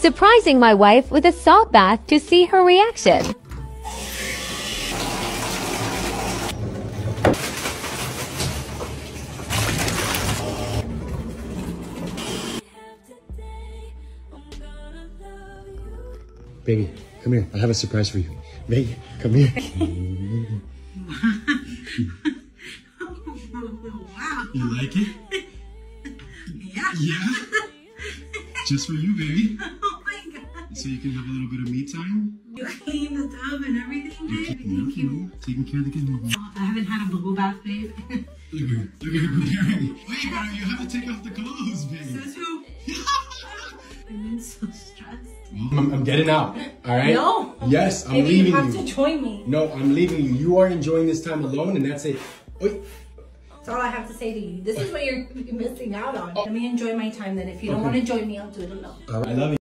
surprising my wife with a salt bath to see her reaction. Baby, come here. I have a surprise for you. Baby, come here. Wow. You like it? Yeah. Yeah? Just for you, baby. Oh my god. So you can have a little bit of me time? You clean the tub and everything, babe. Thank you. Taking care of the kids. I haven't had a bubble bath, babe. Look at her. Look at her preparing me. Wait, bro, you have to take off the clothes, baby. Says who? I'm so stressed. I'm getting out, all right? No. Yes, I'm Maybe leaving you have to join me. No, I'm leaving you. You are enjoying this time alone, and that's it. Wait. That's all I have to say to you. This is what you're missing out on. Let me enjoy my time then. If you don't want to join me, I'll do it alone. All right, I love you.